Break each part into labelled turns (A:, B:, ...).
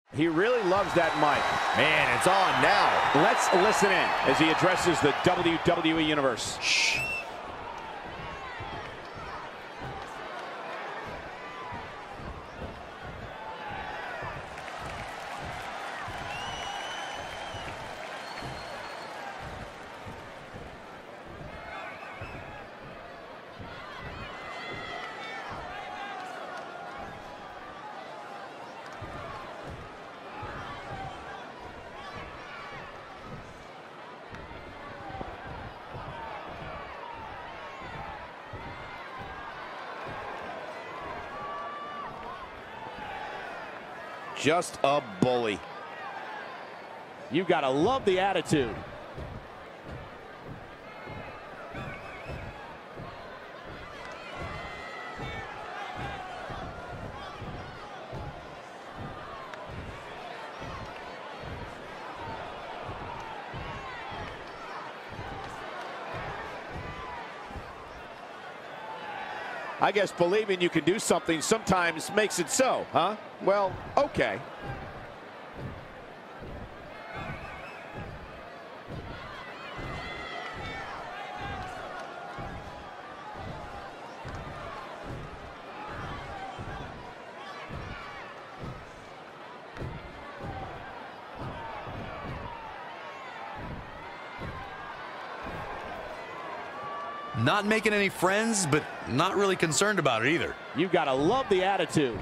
A: He really loves that mic.
B: Man, it's on now.
A: Let's listen in as he addresses the WWE Universe.
B: Shh.
A: Just a bully. You gotta love the attitude. I guess believing you can do something sometimes makes it so, huh? Well, okay.
B: Not making any friends, but not really concerned about it either.
A: You gotta love the attitude.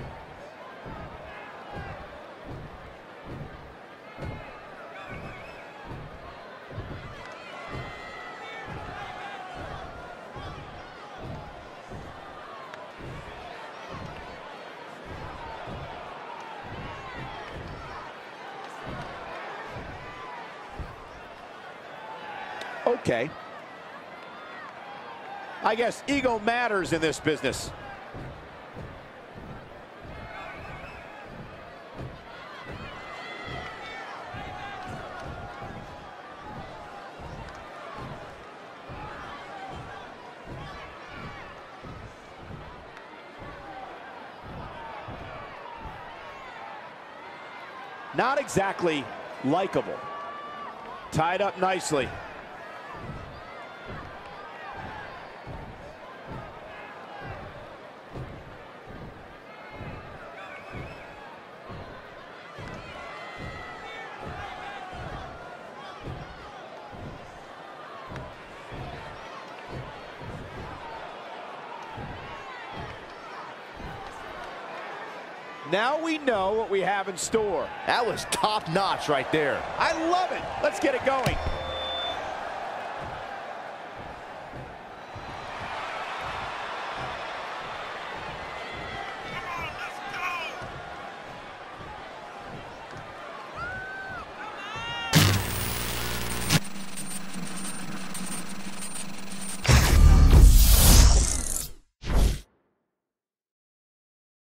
A: Okay. I guess ego matters in this business. Not exactly likable. Tied up nicely. Now we know what we have in store.
B: That was top notch right there.
A: I love it. Let's get it going.